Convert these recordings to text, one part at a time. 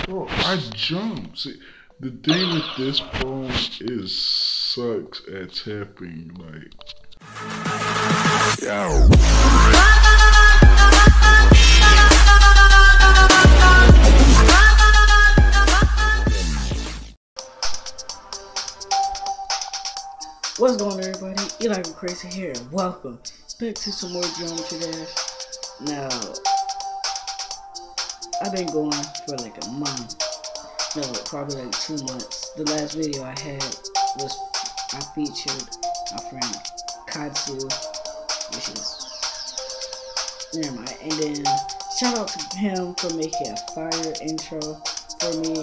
Bro, I jumped. See, the thing with this phone is sucks at tapping. Like, yo. What's going on, everybody? Eli Crazy here. Welcome back to some more Geometry Dash. Now, I've been going for like a month. No, probably like 2 months. The last video I had was I featured my friend Katsu, which is never mind. And then shout out to him for making a fire intro for me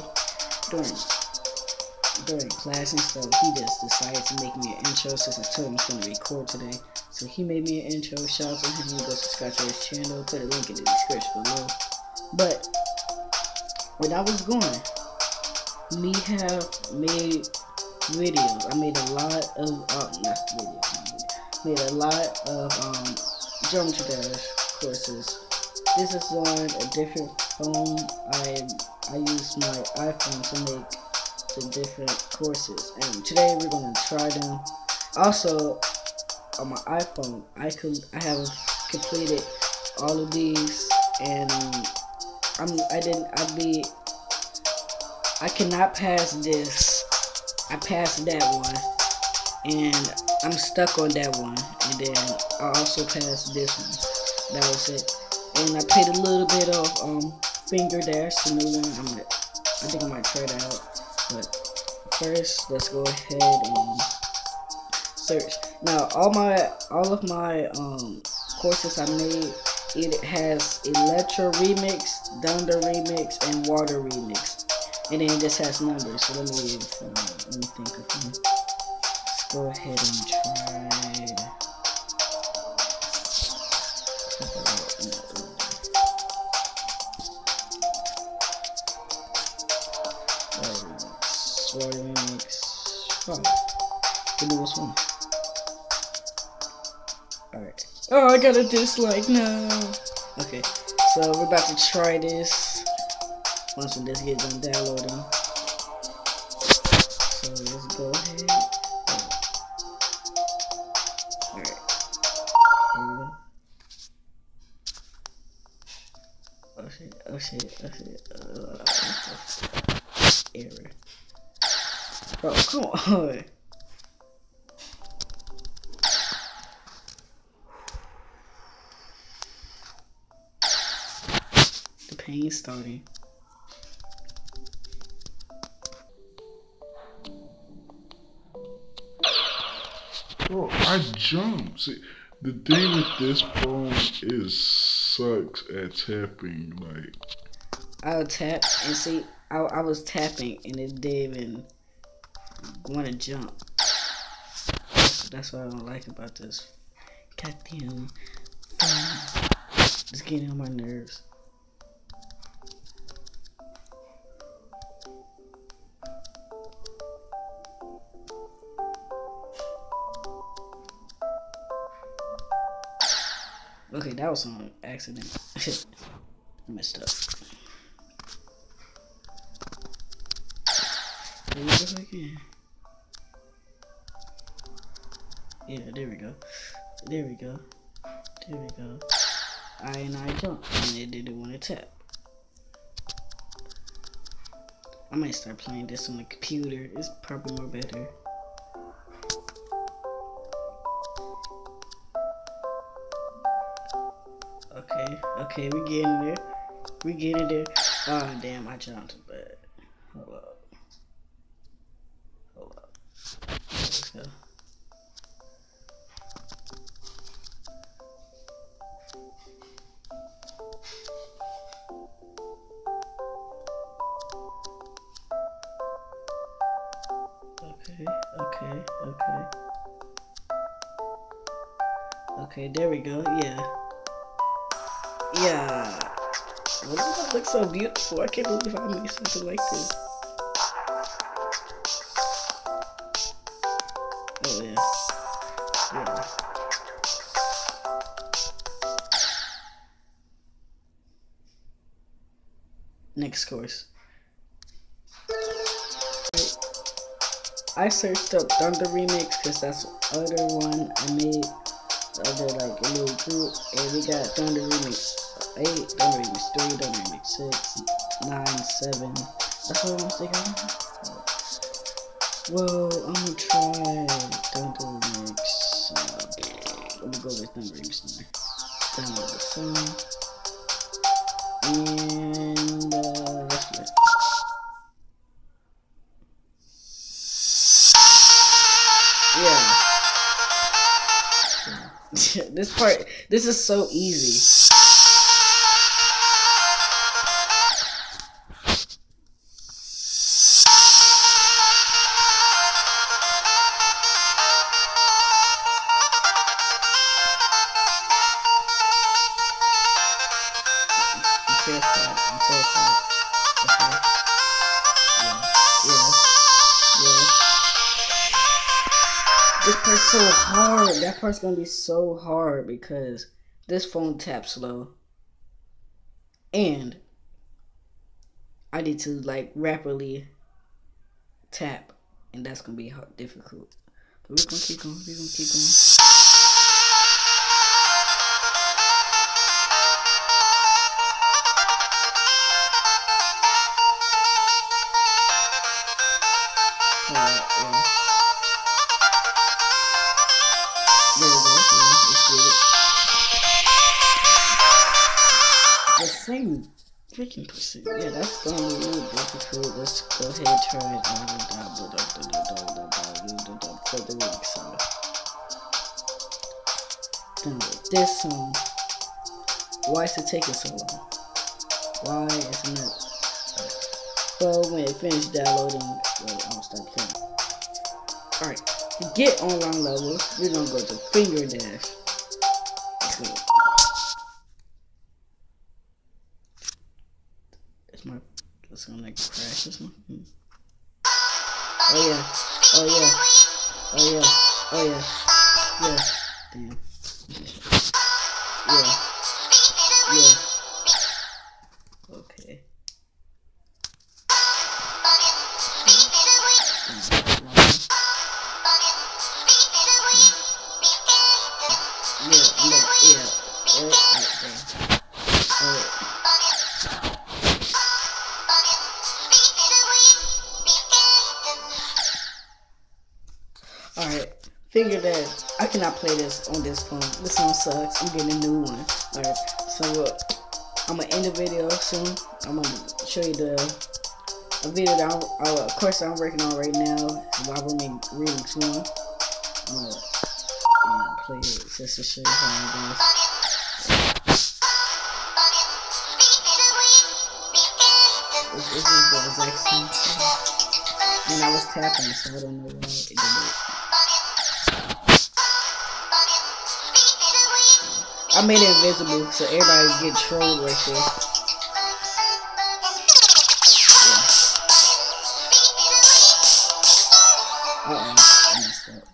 during class and stuff. He just decided to make me an intro since I told him I was going to record today. So he made me an intro. Shout out to him. Go subscribe to his channel. Put a link in the description below. But when I was going, me have made videos. I made a lot of made a lot of Geometry Dash courses. This is on a different phone. I use my iPhone to make the different courses, and today we're gonna try them. Also, on my iPhone, I have completed all of these, and I cannot pass this. I passed that one, and I'm stuck on that one, and then I also passed this one. That was it. And I played a little bit of Finger Dash, the new one. I think I might try that out. But first, let's go ahead and search. Now, all of my courses I made, it has Electro Remix, Thunder Remix, and Water Remix, and then this has numbers. So let me think of them. Let's go ahead and try. Water Remix 5. The newest one. Alright. Oh, I got a dislike. No. Okay. So we're about to try this. Once we just get done downloading. So let's go ahead. Alright. Here we go. Oh shit. Error. Bro, come on. The pain's starting. bro, I jumped. See, the thing with this phone is sucks at tapping. Like, I'll tap and see. I was tapping and it didn't even want to jump. That's what I don't like about this goddamn phone. It's getting on my nerves. Okay, that was on accident. I messed up. Here we go again. Yeah, there we go. There we go. There we go. I jumped and it didn't want to tap. I might start playing this on the computer. It's probably more better. Okay, we getting there. We getting there. Oh damn, I jumped, but hold up. Let's go. Okay, there we go. Yeah. Well, that looks so beautiful. I can't believe I made something like this. Oh yeah. Next course. I searched up Thunder Remix because that's the other one I made. The other like a little group, and we got Thunder Remix 8, Thunder Remix 3, Thunder Remix 6, 9, 7. That's what I'm thinking. Well, I'm gonna try Thunder Remix. Let me go with Thunder Remix 9. Download the song. And let's play. Yeah. This is so easy. I'm terrified. Okay. Yeah. This part's so hard. That part's gonna be so hard because this phone taps slow. And I need to like rapidly tap. And that's gonna be hard, difficult. But we're gonna keep going. The same freaking percent. Yeah, that's gonna be really difficult. Let's go ahead and try it. For the week, so done with this song. Why is it taking so long? Why isn't it? Well, when it finished downloading, I'll stop playing. Alright, to get online levels, we're gonna go to Finger Dash. Let's go. It's gonna like crash this one. Oh yeah. Damn. Yeah. Okay. Alright, Finger Dash. I cannot play this on this phone. This one sucks. I'm getting a new one. Alright, so I'm gonna end the video soon. I'm gonna show you a video that of course I'm working on right now while we're reading soon. I'm gonna play it just to show you how it goes. This is the exact same thing. And I was tapping, so I don't know why it did it. I made it invisible so everybody get trolled right there. Yeah. I messed up.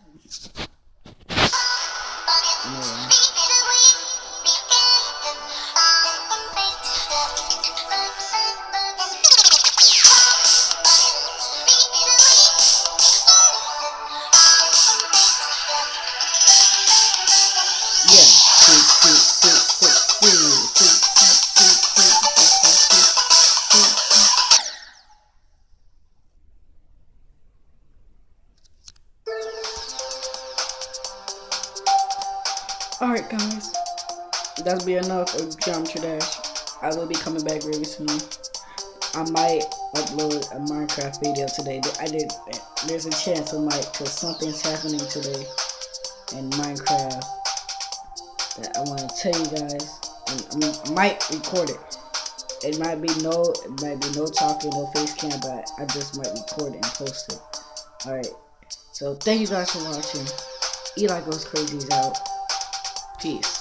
Alright guys, that'll be enough of Geometry Dash. I will be coming back really soon. I might upload a Minecraft video today. There's a chance I might, because something's happening today in Minecraft that I want to tell you guys. And I might record it. It might be no talking, no face cam, but I just might record it and post it. Alright, so thank you guys for watching. Eli Goes Crazy is out. Peace.